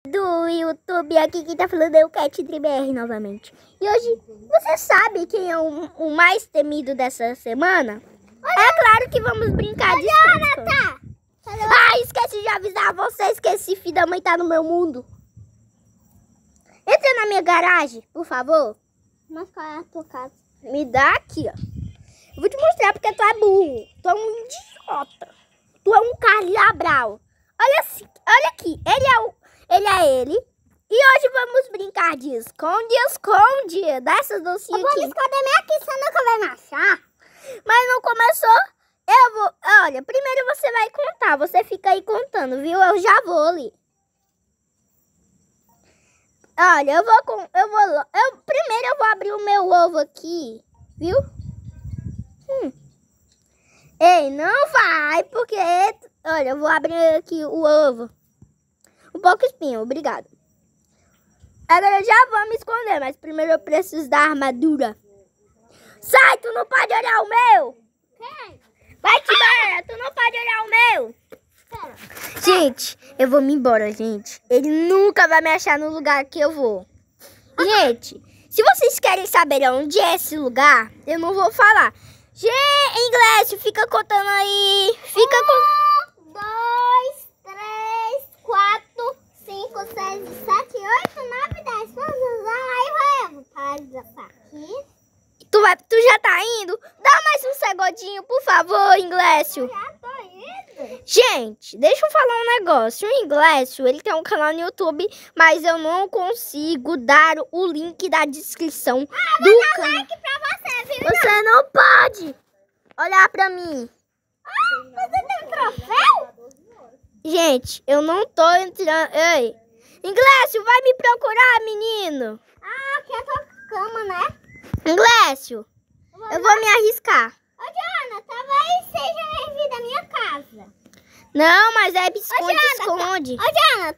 Do YouTube, aqui quem tá falando é o CatDreamBR novamente. E hoje, você sabe quem é o mais temido dessa semana? É claro que vamos brincar de esconde-esconde. Ah, esqueci de avisar vocês que esse filho da mãe tá no meu mundo. Entra na minha garagem, por favor. Mas qual é a tua casa? Me dá aqui, ó. Eu vou te mostrar porque tu é burro. Tu é um idiota. Tu é um Carliabral. Olha aqui. Ele é ele. E hoje vamos brincar de esconde-esconde. Dá essas docinhas aqui. Eu vou me esconder meio aqui, você nunca vai me achar. Mas não começou. Eu vou... Olha, primeiro você vai contar. Você fica aí contando, viu? Eu já vou ali. Olha, primeiro eu vou abrir o meu ovo aqui, viu? Ei, não vai, porque... Olha, eu vou abrir aqui o ovo. Um pouco espinho, obrigado. Agora eu já vou me esconder, mas primeiro eu preciso da armadura. Sai, tu não pode olhar o meu! Quem? Vai te embora, tu não pode olhar o meu! Gente, eu vou me embora, gente. Ele nunca vai me achar no lugar que eu vou. Gente, se vocês querem saber onde é esse lugar, eu não vou falar. Gente, inglês, fica contando aí. Fica com... 1, 2, 3, 4, 5, 6, 7, 8, 9, 10. Vamos lá, aí vamos. Pode aqui. Tu já tá indo? Dá mais um segodinho, por favor, Inglésio. Já tô indo. Gente, deixa eu falar um negócio. O Inglésio, ele tem um canal no YouTube, mas eu não consigo dar o link da descrição do canal. Like pra você, viu? Você não pode olhar pra mim. Você tem um troféu? Gente, eu não tô entrando. Ei, Inglésio, vai me procurar, menino. Ah, aqui é a tua cama, né? Inglésio, eu vou me arriscar. Ô, Diana, talvez seja bem-vinda à minha casa. Não, mas é esconde-esconde. Ô, Diana,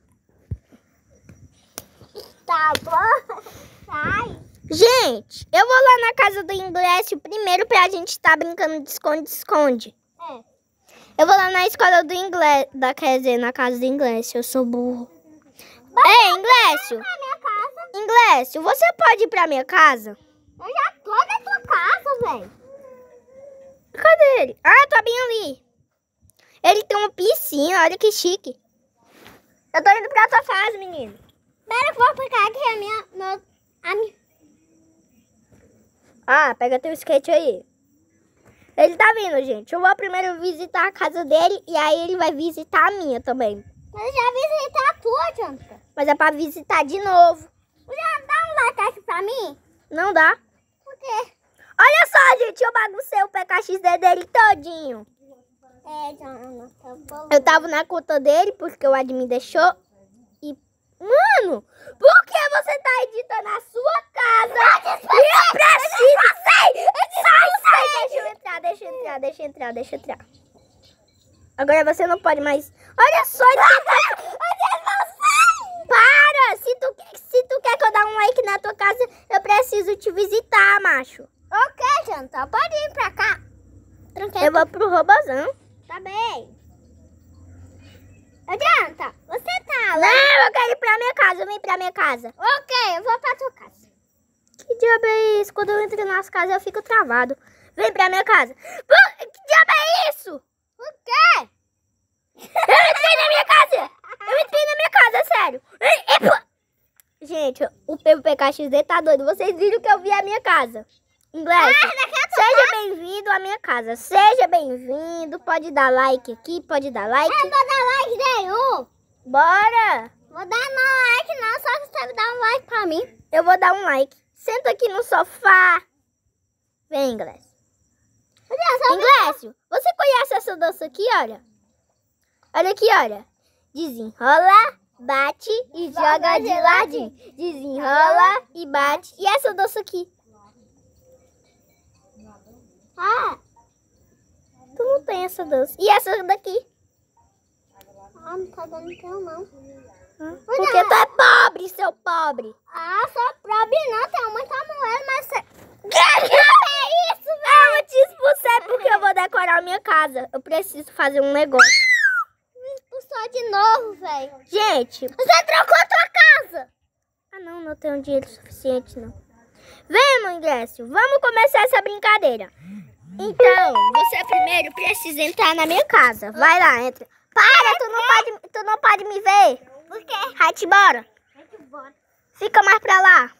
tá bom. Sai. Gente, eu vou lá na casa do Inglésio primeiro pra gente estar brincando de esconde-esconde. É. Eu vou lá na escola do inglês, quer dizer, na casa do Inglésio, eu sou burro. Ei, Inglésio, Na minha casa. Inglésio, você pode ir pra minha casa? Eu já tô na tua casa, velho. Cadê ele? Ah, tá bem ali. Ele tem uma piscina, olha que chique. Eu tô indo pra tua casa, menino. Pera, eu vou pegar aqui a minha... Ah, pega teu skate aí. Ele tá vindo, gente. Eu vou primeiro visitar a casa dele e aí ele vai visitar a minha também. Mas eu já visitei a tua, Jonathan. Mas é pra visitar de novo. Já dá um like aqui pra mim? Não dá. Por quê? Olha só, gente, eu baguncei o PKXD dele todinho. É, Jonathan. Eu tava na conta dele porque o admin deixou. E, mano, por que você tá editando a sua casa? Eu preciso. Sai. Deixa eu entrar. Agora você não pode mais. Olha só. Para! Se tu quer que eu dê um like na tua casa, eu preciso te visitar, macho. Ok, Jonathan, pode ir pra cá. Tranquilo. Eu vou pro robozão. Tá bem. Ô, Jonathan, você tá lá? Não, eu quero ir pra minha casa. Vem pra minha casa. Ok, eu vou pra tua casa. Que diabo é isso? Quando eu entro nas casas, eu fico travado. Vem pra minha casa. Que diabo é isso? O quê? Eu entrei na minha casa, sério. Gente, o PKXD tá doido. Vocês viram que eu vi a minha casa. Inglês, seja bem-vindo à minha casa. Seja bem-vindo. Pode dar like aqui, pode dar like. Eu vou dar like nenhum. Bora. Vou dar não like não, só que você vai dar um like pra mim. Eu vou dar um like. Senta aqui no sofá. Vem, Inglês. Inglésio, você conhece essa dança aqui, olha? Olha aqui, olha. Desenrola, bate e joga de ladinho. Desenrola e bate. E essa dança aqui? Ah, Tu não tem essa dança. E essa daqui? não tá dando teu não. Porque tu é pobre, seu pobre. Ah, sou pobre não, tenho muita moeda, mas você... Que é isso, velho? Eu te expulsei porque eu vou decorar a minha casa. Eu preciso fazer um negócio. Me expulsou de novo, velho. Gente, Gente. Você trocou a tua casa. Ah, não tenho dinheiro suficiente, não. Vem, mãe Grécio, vamos começar essa brincadeira. Então, você primeiro precisa entrar na minha casa. Vai lá, entra. Para, tu não pode me ver. Por quê? Vai-te embora. Fica mais pra lá.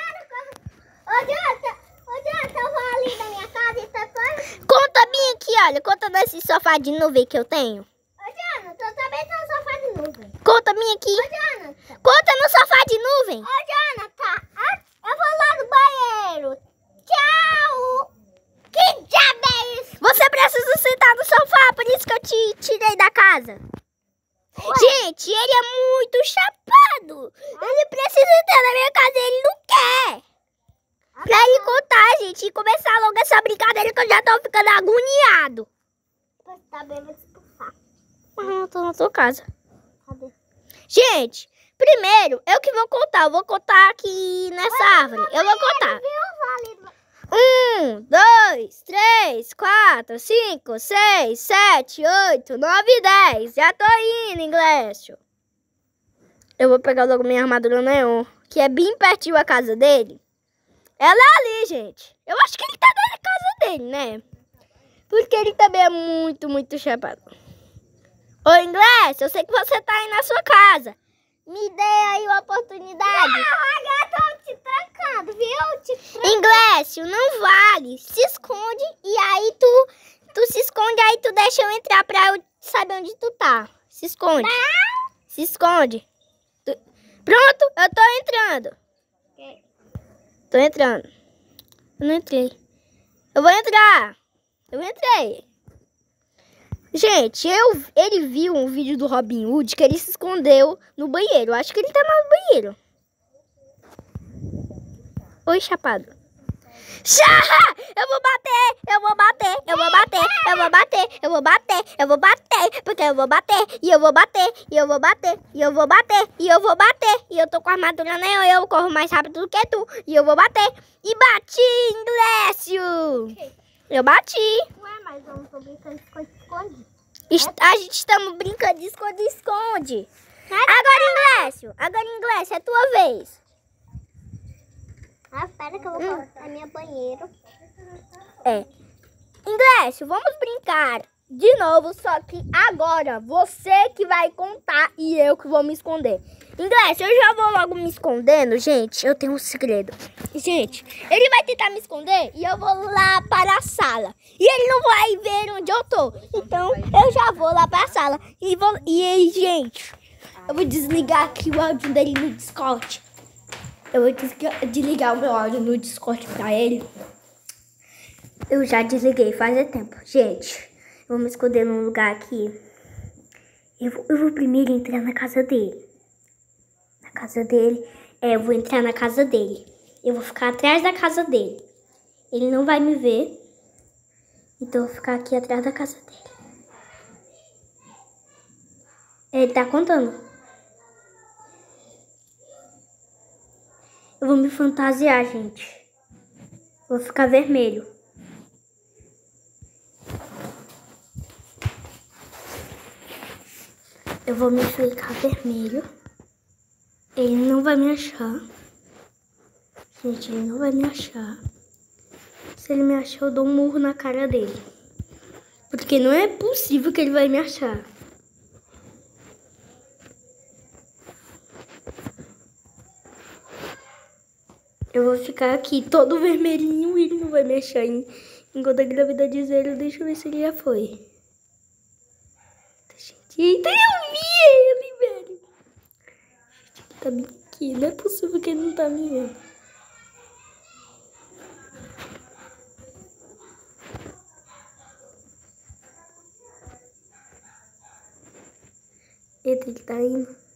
Ô, Jota, eu vou ali na minha casa e depois... Conta bem aqui, olha. Conta nesse sofá de nuvem que eu tenho. Ô, Jonathan, eu também tenho um sofá de nuvem. Conta bem aqui. Ô, Jonathan. Conta no sofá de nuvem. Ô, Jonathan, eu vou lá no banheiro. Tchau. Que diabo é isso? Você precisa sentar no sofá, por isso que eu te tirei da casa. Ué? Gente, ele é muito chapado. Ele precisa entrar na minha casa e ele não quer. Pra ele contar, gente, e começar logo essa brincadeira que eu já tô ficando agoniado. Você tá bem, vou te expulsar. Eu tô na tua casa. Cadê? Gente, primeiro, eu que vou contar. Eu vou contar aqui nessa árvore. Eu vou contar. Viu, Vale? 1, 2, 3, 4, 5, 6, 7, 8, 9, 10. Já tô indo, Inglésio. Eu vou pegar logo minha armadura neon, que é bem pertinho a casa dele. Ela é ali, gente. Eu acho que ele tá na casa dele, né? Porque ele também é muito chapado. Ô, Inglésio, eu sei que você tá aí na sua casa. Me dê aí uma oportunidade. Não, agora tô te trancando, viu? Inglésio, não vale. Se esconde e aí tu se esconde, aí tu deixa eu entrar pra eu saber onde tu tá. Se esconde. Não. Se esconde. Pronto, eu tô entrando. Okay. Tô entrando. Eu não entrei. Eu vou entrar. Eu entrei. Gente, ele viu um vídeo do Robin Hood que ele se escondeu no banheiro. Acho que ele tá no banheiro. Oi, chapado. Eu vou bater, eu vou bater, eu vou bater, eu vou bater, eu vou bater, eu vou bater, porque eu vou bater, e eu vou bater, e eu vou bater, e eu vou bater, e eu vou bater, e eu tô com a armadura neon, eu corro mais rápido do que tu, e eu vou bater, e bati, Inglésio! Eu bati. Ué, mas eu não tô brincando de esconde-esconde. A gente estamos brincando de esconde-esconde. Agora, Inglésio, é tua vez. Ah, espera que eu vou colocar minha banheira. É. Inglésio, vamos brincar de novo, só que agora você que vai contar e eu que vou me esconder. Inglésio, eu já vou logo me escondendo, gente. Eu tenho um segredo. Gente, ele vai tentar me esconder e eu vou lá para a sala. E ele não vai ver onde eu tô. Então, eu já vou lá para a sala. E aí, gente, eu vou desligar aqui o áudio dele no Discord. Eu vou desligar o meu áudio no Discord pra ele. Eu já desliguei faz tempo. Gente, eu vou me esconder num lugar aqui. Eu vou primeiro entrar na casa dele. Na casa dele. Eu vou entrar na casa dele. Eu vou ficar atrás da casa dele. Ele não vai me ver. Então eu vou ficar aqui atrás da casa dele. Ele tá contando. Eu vou me fantasiar, gente. Vou ficar vermelho. Eu vou me ficar vermelho. Ele não vai me achar. Gente, ele não vai me achar. Se ele me achar, eu dou um murro na cara dele. Porque não é possível que ele vai me achar. Eu vou ficar aqui todo vermelhinho e ele não vai me achar. Enquanto a gravidade zero, deixa eu ver se ele já foi. Gente, eita, eu vi ele, velho. Gente, ele tá bem aqui. Não é possível que ele não tá me vendo. Eita, ele tá indo.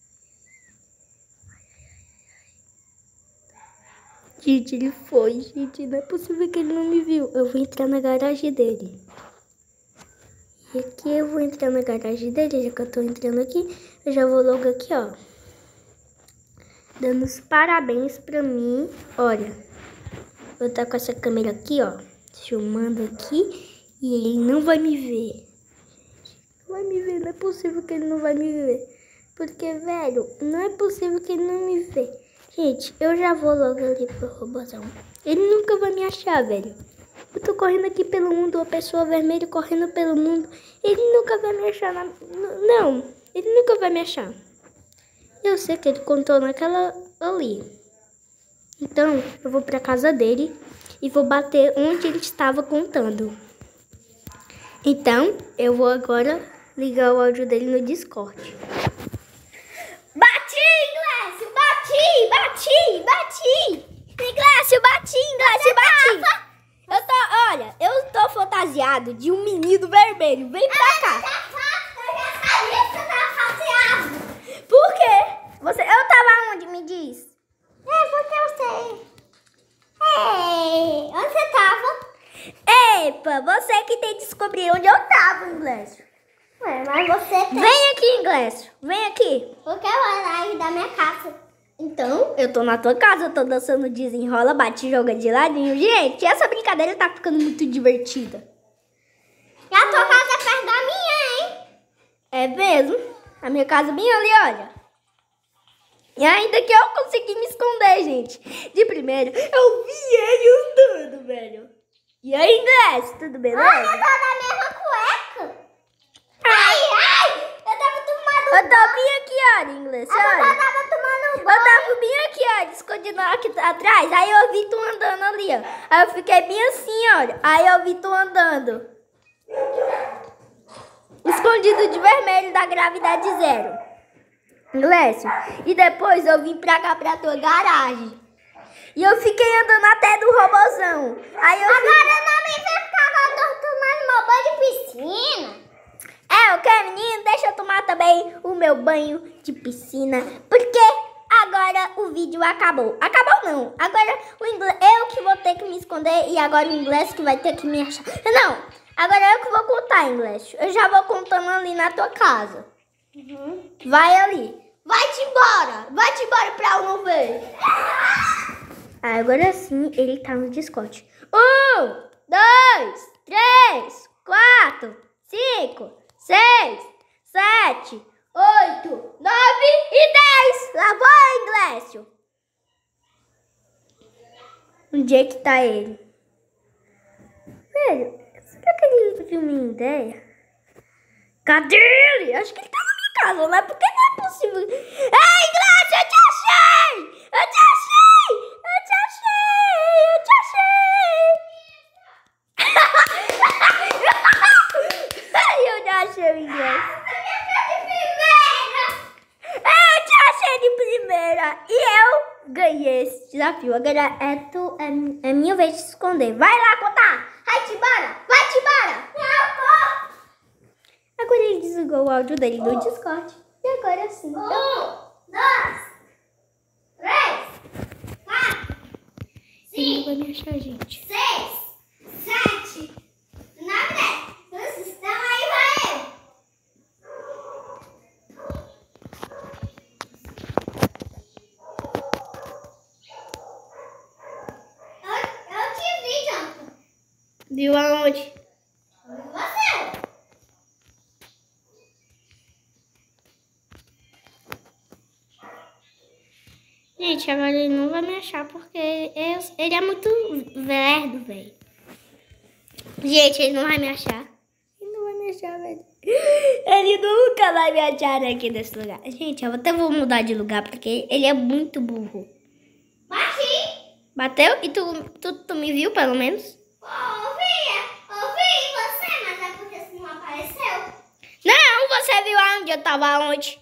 Gente, ele foi. Gente, não é possível que ele não me viu. Eu vou entrar na garagem dele. E aqui eu vou entrar na garagem dele. Já que eu tô entrando aqui, eu já vou logo aqui, ó. Dando os parabéns pra mim. Olha. Vou estar com essa câmera aqui, ó. Filmando aqui. E ele não vai me ver. Não vai me ver. Não é possível que ele não vai me ver. Porque, velho, não é possível que ele não me vê. Gente, eu já vou logo ali pro robôzão. Ele nunca vai me achar, velho. Eu tô correndo aqui pelo mundo, a pessoa vermelha correndo pelo mundo. Ele nunca vai me achar. Não, ele nunca vai me achar. Eu sei que ele contou naquela ali. Então, eu vou pra casa dele e vou bater onde ele estava contando. Então, eu vou agora ligar o áudio dele no Discord. Bati, Inglécio! Bati! Inglécio, bati! Eu tô fantasiado de um menino vermelho. Vem pra cá. Eu já sabia que você tava fantasiado. Por quê? Eu tava onde, me diz? Porque eu sei. Ei, onde você tava? Epa, você que tem que descobrir onde eu tava, Inglécio. Ué, mas você tem. Vem aqui, Inglécio. Vem aqui. Porque eu vou lá e dar minha casa. Então, eu tô na tua casa, eu tô dançando desenrola, bate e joga de ladinho. Gente, essa brincadeira tá ficando muito divertida. E a tua casa é perto da minha, hein? É mesmo? A minha casa bem ali, olha. E ainda que eu consegui me esconder, gente. De primeiro, eu vi ele andando, velho. E aí, Inglécio, tudo beleza? Olha, tá na mesma cueca. Ai, eu tava tomando Eu tô bem aqui, olha, Inglécio, Eu olha. tava tomando Eu banho. tava bem aqui, ó, escondido aqui atrás. Aí eu vi tu andando ali, ó. Aí eu fiquei bem assim, olha. Aí eu vi tu andando. Escondido de vermelho da gravidade zero. Inglécio. E depois eu vim pra cá, pra tua garagem. E eu fiquei andando até do robôzão. Aí eu Agora não me vem ficar agora tomando meu banho de piscina. É, ok, menino? Deixa eu tomar também o meu banho de piscina. Porque agora o vídeo acabou. Acabou não. Agora eu que vou ter que me esconder e agora o Inglécio que vai ter que me achar. Não, agora eu que vou contar, Inglécio. Eu já vou contando ali na tua casa. Vai ali. Vai-te embora pra eu não ver. Agora sim, ele tá no Discord. 1, 2, 3, 4, 5, 6, 7, 8, 9 e 10. Lá vai, Inglécio. Onde é que tá ele? Velho, será que ele viu minha ideia? Cadê ele? Acho que ele tá na minha casa, né? Porque não é possível. Ei, Inglécio, eu te achei! Eu te achei! Eu te achei! Eu te achei! Eu te achei, Inglécio. Eu te achei de primeira. E eu ganhei esse desafio. Agora é minha vez de se esconder. Vai lá contar. Vai-te embora. Vai-te embora. Agora ele desligou o áudio dele no Discord. E agora sim. 1, 2, 3, 4, Ele não 5, vai me achar, gente. 6, 7, 9, 10. Vocês estão aí, vai eu. Eu te vi, Jonathan. Viu aonde? Você. Gente, agora ele não vai me achar porque ele é muito lerdo, velho. Gente, ele não vai me achar. Ele não vai me achar, velho. Ele nunca vai me achar aqui nesse lugar. Gente, eu até vou mudar de lugar porque ele é muito burro. Bati. Bateu? E tu me viu, pelo menos? Ouvi você, mas é porque você não apareceu. Não, você viu aonde? Eu tava onde?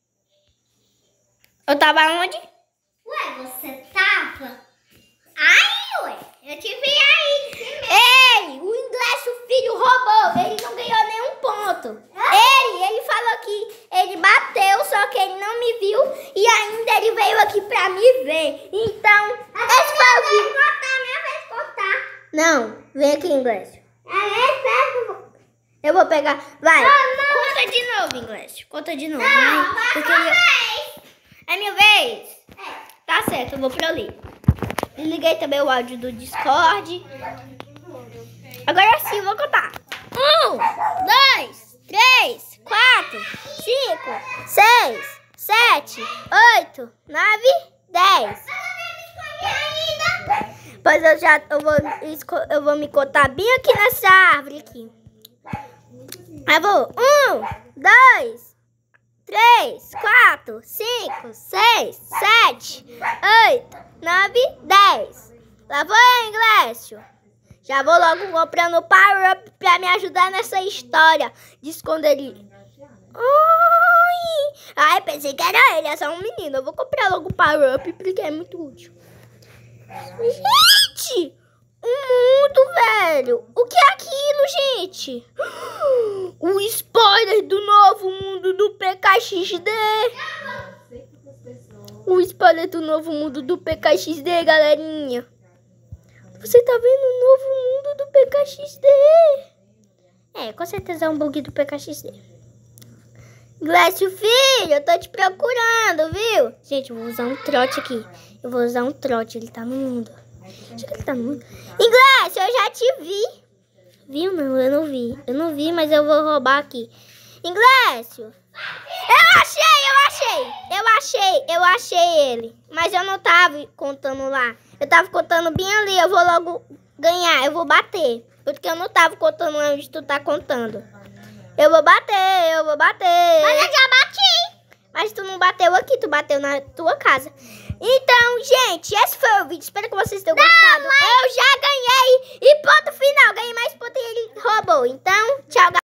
Eu tava onde? Ué, você tava aí, ué. Eu te vi aí. Ei, o Inglécio filho roubou. Ele não ganhou nenhum ponto. Ele falou que ele bateu, só que ele não me viu. E ainda ele veio aqui pra me ver. Então, esse foi o que... Minha vez de cortar. Não, vem aqui, Inglécio. É, Eu vou pegar... Vai. Não. Conta de novo, Inglécio. Conta de novo. Não, Vai. Porque vez. É minha vez? É. Tá certo, eu vou pra ali. Desliguei também o áudio do Discord. Agora sim, eu vou contar. 1, 2, 3, 4, 5, 6, 7, 8, 9, 10. Pois eu vou me contar bem aqui nessa árvore aqui. Eu vou 1, 2, 3, 4, 5, 6, 7, 8, 9, 10. Lá vou eu, Inglécio. Já vou logo comprando o power-up pra me ajudar nessa história de esconderijo. Ai, pensei que era ele, é só um menino. Eu vou comprar logo o power-up porque é muito útil. Gente! Um mundo, velho! O que é aquilo, gente? O spoiler do novo mundo do PKXD! O spoiler do novo mundo do PKXD, galerinha! Você tá vendo o novo mundo do PKXD? É, com certeza é um bug do PKXD. Glécio, filho, eu tô te procurando, viu? Gente, eu vou usar um trote aqui. Eu vou usar um trote, ele tá no mundo. Acho que ele tá no mundo. Inglécio, eu já te vi. Viu? Não, eu não vi. Eu não vi, mas eu vou roubar aqui. Inglécio. Eu achei ele. Mas eu não tava contando lá. Eu tava contando bem ali. Eu vou logo ganhar. Eu vou bater. Porque eu não tava contando onde tu tá contando. Eu vou bater. Mas eu já bati. Mas tu não bateu aqui, tu bateu na tua casa. Então, gente, esse foi o vídeo. Espero que vocês tenham gostado. Eu já ganhei. E ponto final. Ganhei mais ponto e ele roubou. Então, tchau, galera.